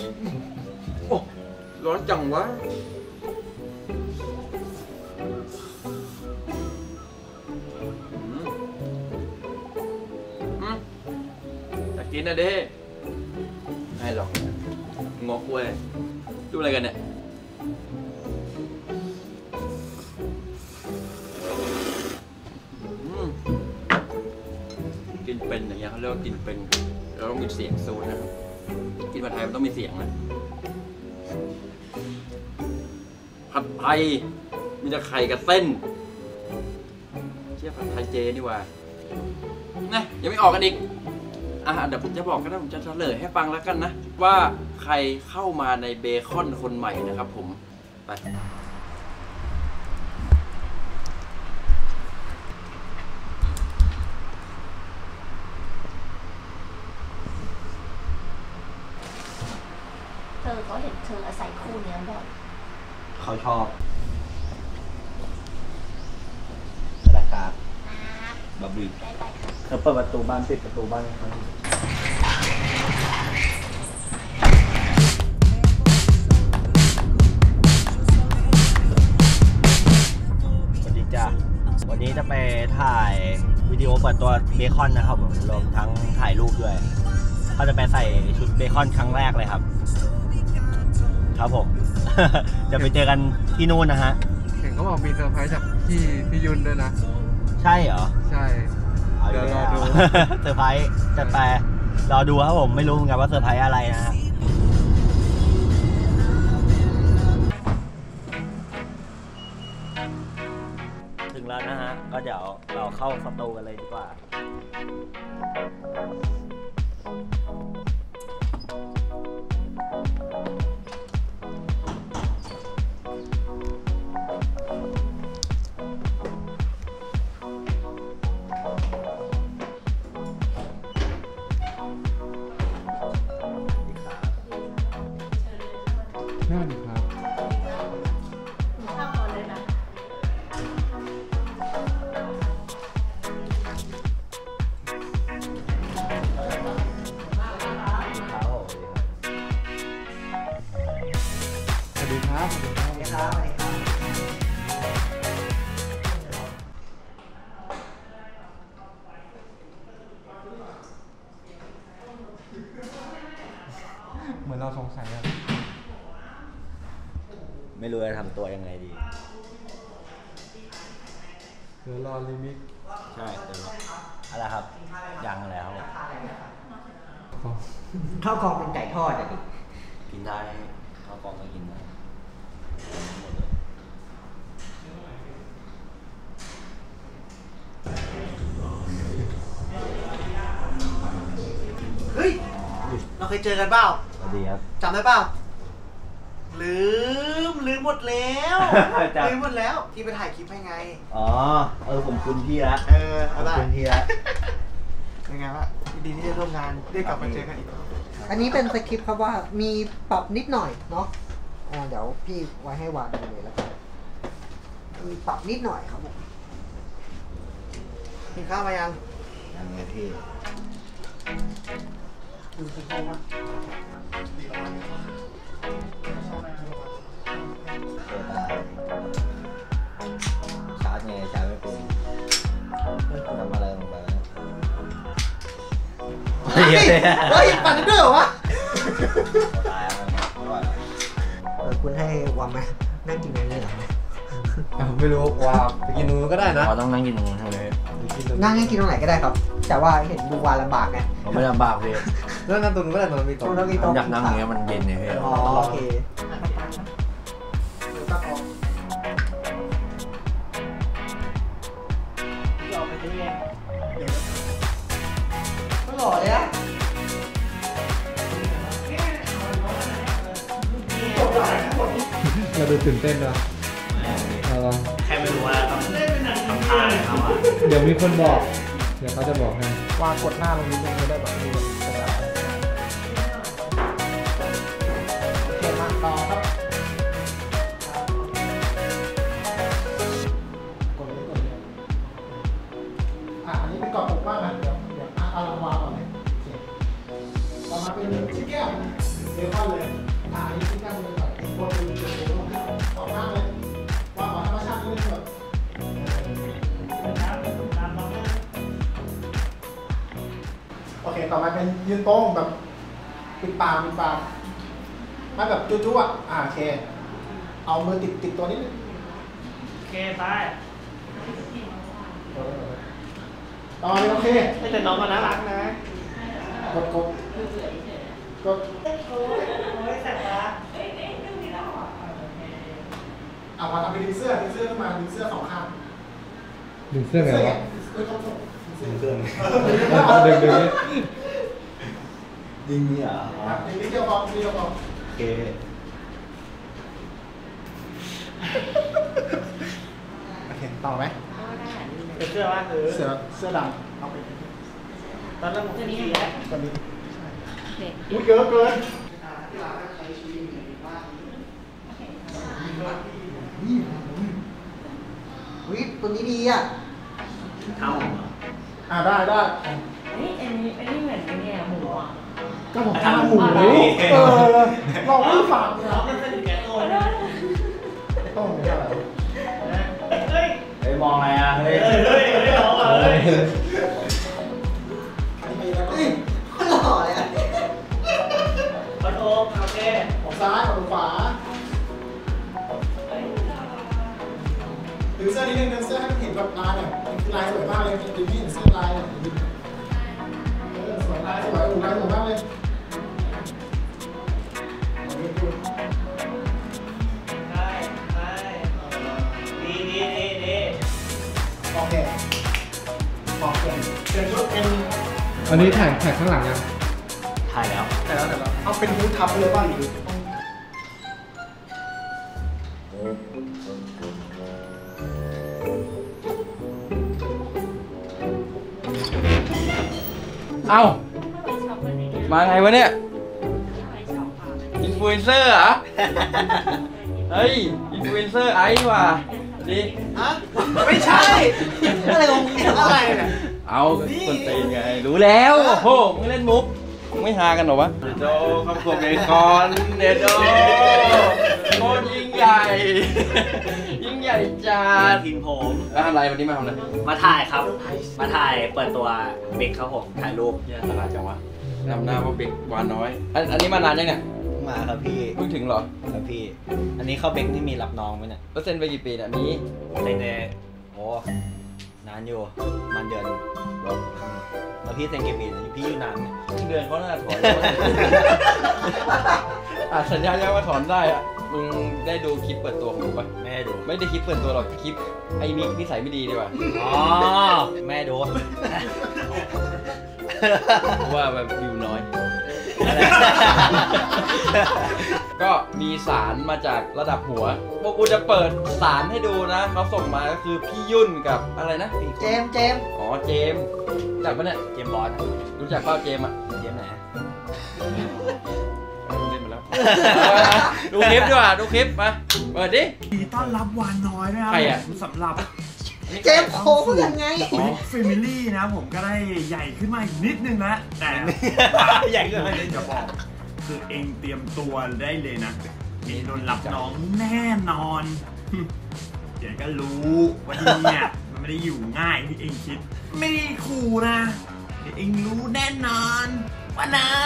โอ้ร้อนจังวะอยากกินนะเด้ไม่หรอกงกเว้ยดูอะไรกันเนี่ยกินเป็นอย่างเงี้ยเขาเรียกว่ากินเป็นเราต้องมีเสียงซูนนะครับกินผัดไทยมันต้องมีเสียงนะผัดไทยมีแต่ไข่กับเส้นเชี่ยผัดไทยเจนี่ว่านะยังไม่ออกกันอีกเดี๋ยวผมจะบอกกันนะผมจะเฉลยให้ฟังแล้วกันนะว่าใครเข้ามาในเบคอนคนใหม่นะครับผมไปเธอก็เห็นเธออาศัยคู่นี้บ่อยเขาชอบราคาบับบี้เขาเปิดประตูบ้านปิดประตูบ้านเขาสวัสดีจ้าวันนี้จะไปถ่ายวิดีโอเปิดตัวเบคอนนะครับผมรวมทั้งถ่ายรูปด้วยเขาจะไปใส่ชุดเบคอนครั้งแรกเลยครับครับผม จะไปเจอกันที่นู่นนะฮะเห็นเขาบอกมีเซอร์ไพรส์จากพี่ยุนด้วยนะใช่เหรอใช่เดี๋ยวรอดูเซอร์ไพรส์จะไปรอดูครับผมไม่รู้เหมือนกันว่าเซอร์ไพรส์อะไรนะฮะถึงแล้วนะฮะก็เดี๋ยวเราเข้าสตูกันเลยดีกว่าน่าดีครับข้าวก่อนเลยนะสวัสดีครับสวัสดีครับเหมือนเราสงสัยอะไม่รู้จะทำตัวยังไงดีเดี๋ยวรอลิมิตใช่เดี๋ยวอะไรครับยังแล้วข้าวกองเป็นไก่ทอดอะดิกินได้ข้าวกองก็กินได้เฮ้ยเราเคยเจอกันเปล่าสวัสดีครับจำได้เปล่าลืมหมดแล้วลืมหมดแล้วที่ไปถ่ายคลิปให้ไงอ๋อผมคุณพี่ละผมคุณพี่ละเป็นไงวะดีที่ได้ร่วมงานได้กลับมาเจอกันอีกอันนี้เป็นสคริปต์ครับว่ามีปรับนิดหน่อยเนาะเดี๋ยวพี่ไว้ให้วางดูเลยแล้วกันมีปรับนิดหน่อยครับผมกินข้าวมายังไงพี่ดูสิครับว่าชาร์จไงชาร์จไม่เป็นทำอะไรลงไปเฮ้ยปั่นได้ด้วยเหรอวะตายแล้วคุณให้วางไหมนั่งกินอะไรเหรอไม่รู้ว่าไปกินนู้นก็ได้นะต้องนั่งกินตรงนู้นใช่ไหมนั่งกินตรงไหนก็ได้ครับแต่ว่าเห็นดูวาลำบากไงผมไม่ลำบากพี่แล้วนั่งตรงนู้นก็ได้ตรงนั้นมีโต๊ะอยากนั่งอย่างเงี้ยมันเย็นเนี่ยพี่อ๋อโอเคก็หล่อเลยอะเราดูตื่นเต้นด้วยแค่ไม่รู้ว่าต้องทำท่าอะไรครับเดี๋ยวมีคนบอกเดี๋ยวเขาจะบอกให้วางกดหน้าตรงนี้จะได้แบบดูกระดาษโอเคมาต่อครับกดเลยอันนี้เป็นกรอบปกมากนะเดี๋ยวเอาลงวางก่อนเลยต่อมาเป็นชิ้นแก้วเบคอนเลยอันนี้ที่กั้นเลยแบบบนมือสองข้างเลยว่าขอธรรมชาตินิดนึงแบบโอเคต่อมาเป็นยืนตรงแบบปิดปากไม่แบบจุ๊ๆอ่ะโอเคเอามือติดตัวนิดนึงโอเคไปต่อไปโอเคแต่น้องก็น่ารักนะกดโอ้ยแสบตาเอามาทำเป็นดึงเสื้อขึ้นมาดึงเสื้อสองข้างดึงเสื้อไงวะดึงเครื่องดึงดึงเนี่ยดึงนิดเดียวพอโอเคโอเคต่อไหมเป็นเสื้อว่าเสื้อดำเอาไปตอนแรกผมจะมีแตัวนี้อุ้ยเยอะเกินวิตัวนี้ดีอ่ะเท่าได้นี่อันนี้เหมือนเนี่ยหมูอ่ะก็ผมทำหมูลองไม่ฟังเลยน้องมันสนิทแก่ตัวต้องไม่อะไรเฮ้ยเฮ้ยมองอะไรอ่ะเฮ้ยน้องเลยหล่อเลยอ่ะคอนโทรโอเคออกซ้ายออกขวาดึงเสื้อนิดนึงดึงเสื้อให้มันเห็นแบบลายเนี่ยลายสวยมากเลยดึงที่เห็นเสื้อลายเนี่ยสวยลายสวยลายสวยมากเลยดีโอเคเป็นชุดเป็นอันนี้ถ่ายข้างหลังยังถ่ายแล้วแต่แล้วเอาเป็นฮู้ดทับเลยบ้างหรือเอ้ามาไงวะเนี่ยอินฟลูเอนเซอร์เหรอเฮ้ยอินฟลูเอนเซอร์ไอ้ว่ะดีฮะไม่ใช่อะไรของมึงเนี่ยอะไรเนี่ยเอาคนตีไงรู้แล้วโอ้โหมึงเล่นมุกมึงไม่ฮากันหรอวะเดโดครอบครัวเบคอนเดโดโคตรยิ่งใหญ่ยิ่งใหญ่จัดทีมผมแล้วทำอะไรวันนี้มาทำอะไรมาถ่ายครับ มาถ่ายเปิดตัวเบคครับผมถ่ายรูปเยี่ยตลาดจังวะนำหน้าว่าเบกวานน้อยอันนี้มานานยังเนี่ยมาครับพี่เพิ่งถึงเหรอครับพี่ อันนี้เข้าเบคที่มีรับน้องไหมเนี่ยแล้วเซ็นไปกี่ปีเนี่ยมีในโอ้นานอยู่มันเดือนแล้วพี่เซ็นกี่ปีพี่อยู่นานไหมเดือนเขาน่าจะถอนสัญญายังว่าถอนได้อะมึงได้ดูคลิปเปิดตัวของกูปะแม่ดูไม่ได้คลิปเปิดตัวหรอกคลิปไอ้มิกนิสัยไม่ดีดีกว่าอ๋อแม่ดูเพราะว่าแบบวิวน้อย ก็มีสารมาจากระดับหัวพวกกูจะเปิดสารให้ดูนะเขาส่งมาก็คือพี่ยุ่นกับอะไรนะเจมส์อ๋อเจมส์รู้จักปะเนี่ยเจมบอลรู้จักเปล่าเจมส์อะเจมไหนเล่นมาแล้ว ดูคลิปดีกว่าดูคลิปมาเปิดดิดีต้อนรับวานน้อยนะครับใครอะผมสำหรับเจมส์โค้งยังไงแฟมิลี่นะผมก็ได้ใหญ่ขึ้นมาอีกนิดนึงนะแต่ใหญ่ขึ้นมาจะบอกคือเองเตรียมตัวได้เลยนะเองโดนรับน้องแน่นอนเดี๋ยวก็รู้ว่าที่เนี่ยมันไม่ได้อยู่ง่ายที่เองคิด ไม่ได้ขู่นะเดี๋ยวเองรู้แน่นอนว่านาย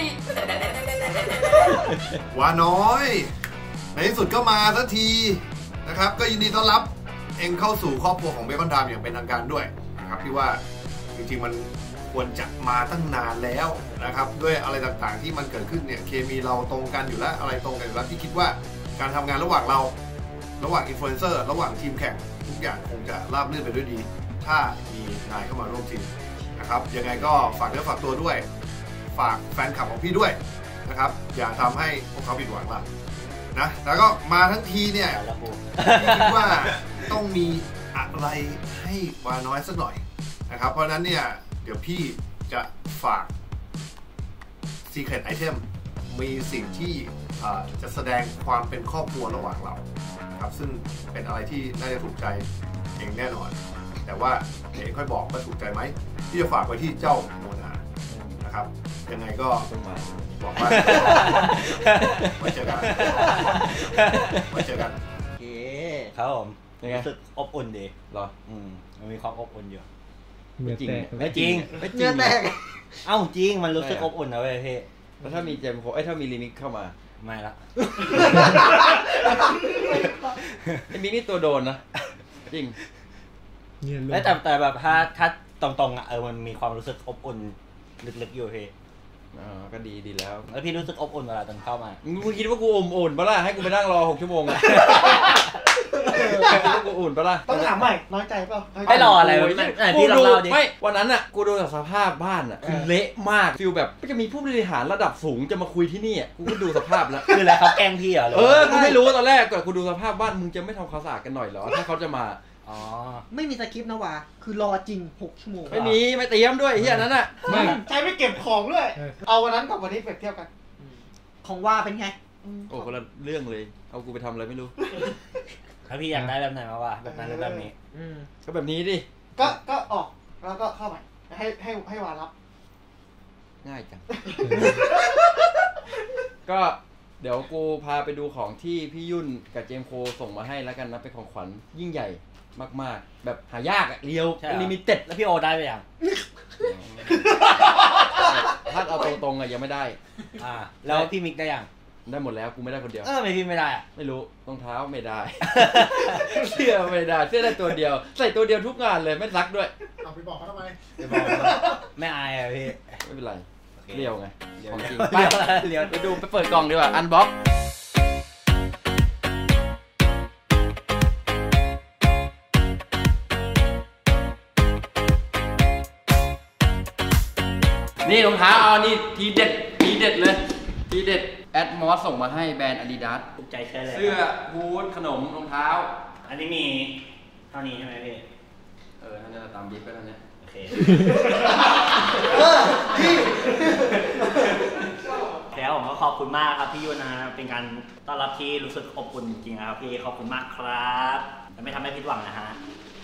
ว่าน้อยในที่สุดก็มาสักทีนะครับก็ยินดีต้อนรับเองเข้าสู่ครอบครัวของเบคอนไทม์อย่างเป็นทางการด้วยนะครับที่ว่าจริงๆมันควรจะมาตั้งนานแล้วนะครับด้วยอะไรต่างๆที่มันเกิดขึ้นเนี่ยเคมีเราตรงกันอยู่แล้วอะไรตรงกันอยู่แล้วที่คิดว่าการทำงานระหว่างเราระหว่างอินฟลูเอนเซอร์ระหว่างทีมแข่งทุกอย่างคงจะราบรื่นไปด้วยดีถ้ามีนายเข้ามาร่วมทีมนะครับยังไงก็ฝากเนื้อฝากตัวด้วยฝากแฟนคลับของพี่ด้วยนะครับอย่าทำให้พวกเขาผิดหวังล่ะนะแล้วก็มาทั้งทีเนี่ยคิดว่าต้องมีอะไรให้วาน้อยสักหน่อยนะครับเพราะฉะนั้นเนี่ยเดี๋ยวพี่จะฝาก Secret Item มีสิ่งที่จะแสดงความเป็นครอบครัวระหว่างเราครับซึ่งเป็นอะไรที่น่าจะถูกใจเองแน่นอนแต่ว่าเองค่อยบอกว่าถูกใจไหมที่จะฝากไว้ที่เจ้าโมนานะนะครับยังไงก็ต้องมาบอกว่าไว้เจอกันไว้เจอกันโอเคครับผมยังไงรู้สึกอบอุ่นดีเหรอมันมีความอบอุ่นอยู่เหงื่อแตกไม่จริงไม่จริเนื้อง แตกเอ้าจริงมันรู้สึกอบอุ่นนะเว้ยพี่แล้วถ้ามีเจมโฟถ้ามีลิมิกเข้ามาไม่ละไอ้มิกนี่ตัวโดนนะจริงเงียบเลยแต่แบบถ้าตรงๆอ่ะมันมีความรู้สึกอบอุ่นลึกๆอยู่พี่อ๋อก็ดีแล้วแล้วพี่รู้สึกอบอุ่นเวลาตอนเข้ามามึงคิดว่ากูอุ่นปะล่ะให้กูไปนั่งรอ6 ชั่วโมงอะคิดว่ากูอุ่นปะล่ะต้องถามใหม่น้อยใจเปล่าน้อยใจไม่รออะไรวะไหนพี่ลองเล่าดิไม่วันนั้นอ่ะกูดูจากสภาพบ้านอ่ะคือเละมากฟิลแบบจะมีผู้บริหารระดับสูงจะมาคุยที่นี่อ่ะกูก็ดูสภาพแล้วคืออะไรครับแกล้งพี่เหรอกูไม่รู้ตอนแรกก่อนกูดูสภาพบ้านมึงจะไม่ทำความสะอาดกันหน่อยเหรอถ้าเขาจะมาอ๋อไม่มีสคริปต์นะวะคือรอจริง6 ชั่วโมงไม่เตรียมด้วยเฮียนั้นอ่ะไม่ใช้ไม่เก็บของด้วย เอาวันนั้นกับวันนี้เปรียบเทียบกันของว่าเป็นไงโอ้คนละเรื่องเลยเอากูไปทำอะไรไม่รู้ถ้าพี่อยากได้แบบไหนมาวะแบบนั้นหรือแบบนี้ก็แบบนี้ดิก็ออกแล้วก็เข้าใหม่ให้วารับง่ายจัง ก็เดี๋ยวกูพาไปดูของที่พี่ยุ่นกับเจมโคส่งมาให้แล้วกันนะเป็นของขวัญยิ่งใหญ่มากๆ แบบหายากอะเรียวใช่เหรอลิมิเต็ดแล้วพี่โอได้ไปยังถ้าเอาตรงๆอะยังไม่ได้แล้วพี่มิกได้ยังได้หมดแล้วกูไม่ได้คนเดียวไม่พี่ไม่ได้อะไม่รู้รองเท้าไม่ได้ เสื้อไม่ได้เสื้อได้ตัวเดียวใส่ตัวเดียวทุกงานเลยไม่ซักด้วยเอาไปบอกเขาทำไมไม่อายอะพี่ไม่เป็นไรเรียวไงของจริงเรียวเรียวไปดูไปเปิดกล่องดีกว่าอันบ็อกนี่รองเท้าเอานี่ทีเด็ดเลยทีเด็ดแอดมอสส่งมาให้แบรนด์ Adidas ถูกใจใช่เลยเสื้อฮู้ดขนมรองเท้าอันนี้มีเท่านี้ใช่ไหมพี่ท่านจะตามบีบไปท่านเนี่ยโอเค แล้วผมก็ขอบคุณมากครับพี่ยุนนะเป็นการต้อนรับที่รู้สึกอบอุ่นจริงๆนะครับพี่ขอบคุณมากครับจะไม่ทำให้ผิดหวังนะฮะ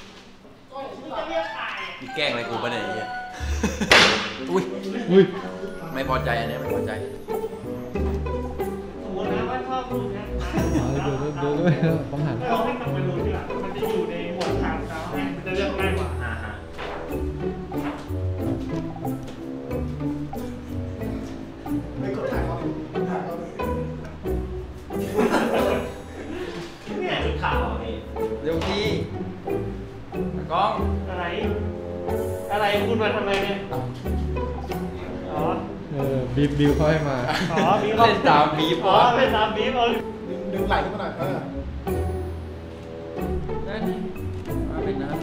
นี่แกล้งอะไรกูปะเนี่ยไอ้เหี้ยอุ้ยอุ้ยไม่พอใจอันเนี้ยไม่พอใจสมมตินะว่าชอบคุณนะดูด้วยต้องหันเราให้กลับไปดูทีหลังมันจะอยู่ในหมวดทางเท้าเนี่ยมันจะเลือกง่ายกว่าฮะไม่กดถ่ายเขาถ่ายเขาเลยเนี่ยชุดขาวอะพี่เร็วทีกล้องอะไรคุณมาทำไมเนี่ยอ๋อบิวเขาให้มาอ๋อบีบเล่นตามบีบอ๋อวะเป็นตามบีบเอาดึงไหล่ขึ้นมาหน่อยนั่นมาเป็นนะ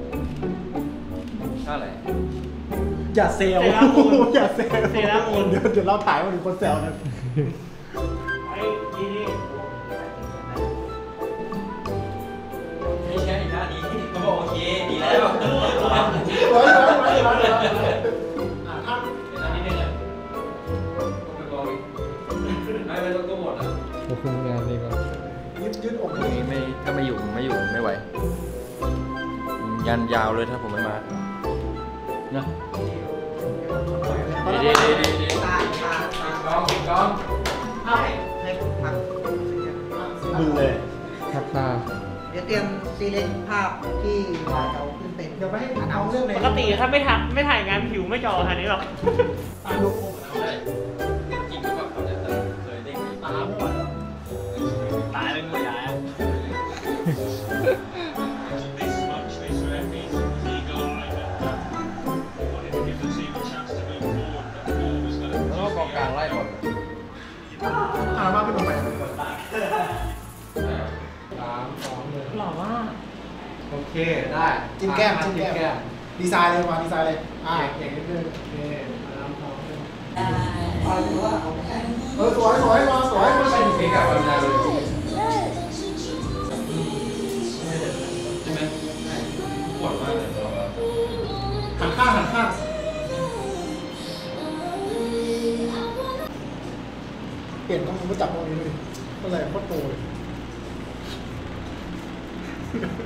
ค่าอะไรอย่าเซลเซรามูนอย่าเซลเซรามูนเดี๋ยวเราถ่ายมาถึงคนแซวนะไอ้นี่ไม่ใช่ท่านี้เขาบอกโอเคดีแล้วร้อยท่านอันนี้นึงอ่ะต้องไปกองอีกไม่ต้องก็หมดอ่ะขอบคุณงานดีกว่ายืดอกพรุ่งนี้ถ้าไม่อยู่ไม่ไหวยันยาวเลยถ้าผมไม่มาเนาะดีตายกองให้ผมพักมึนเลยทับตาเดี๋ยวเตรียมซีเล็กภาพที่เราขึ้นเป็นเดี๋ยวไปให้เอาเรื่องเลยปกติถ้าไม่ถ่ายงานผิวไม่จอขนาดนี้หรอกลูกจริงหรือเปล่าเขาจะเคยได้ยินตาไม่ไหวแล้วตายเป็นหมดยายแล้วก็กองกลางไล่หมดมาเป็นตรงไหนหล่อมากโอเค ได้จิ้มแก้มดีไซน์เลยมาดีไซน์เลยเก่งนิดนึงสวยมาสวยไม่ใช่เพลงกับวันนาเลยใช่ไหมปวดมากเลยหันข้างเปลี่ยนต้องมาจับตรงนี้เลยก็เลยโคตรโตเลย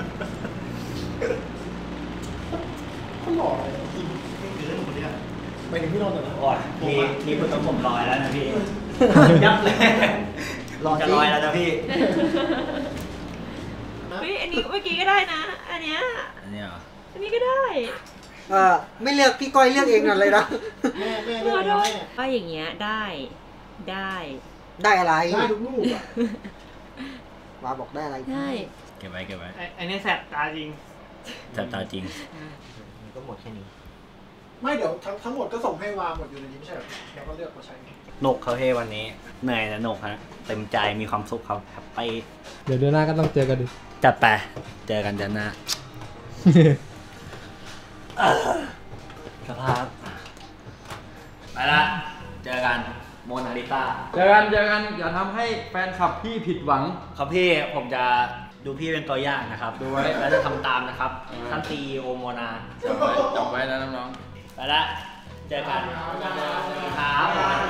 เขาหล่อเลยจริงไม่เกินคนเนี้ยไปไปถึงพี่นนท์เหรอโอ้ยพี่พูดต้องผมลอยแล้วนะพี่ ยับเลยจะลอยแล้วนะพี่เฮ้ยอันนี้เมื่อกี้ก็ได้นะ อันเนี้ยอันนี้เหรออันนี้ก็ได้ไม่เลือกพี่ก้อยเลือกเองนั่นเลยนะแม่เลืเลืออกกแม่ว่าอย่างเงี้ยได้ได้ได้อะไรได้ทุกลูกอ่ะวาบอกได้อะไรได้เก็บไว้ไอ้นี่แสบตาจริงจับตาจริงก็หมดแค่นี้ไม่เดี๋ยวทั้งหมดก็ส่งให้วางหมดอยู่ในนี้ไม่ใช่เหรอแล้วก็เลือกมาใช้หนกเขาเฮวันนี้เหนื่อยแต่หนกฮะเต็มใจมีความสุขครับแฮปปี้เดี๋ยวเดือนหน้าก็ต้องเจอกันดิจัดไปเจอกันเดือนหน้าสภาพไปละเจอกันโมนาลิต้าเจอกันอย่าทำให้แฟนคลับพี่ผิดหวังครับพี่ผมจะดูพี่เป็นตัวอย่างนะครับ ดูไว้แล้วจะทำตามนะครับท่านตีโอโมนาจำไว้นะน้องไปละเจอกันสวัสดีครับ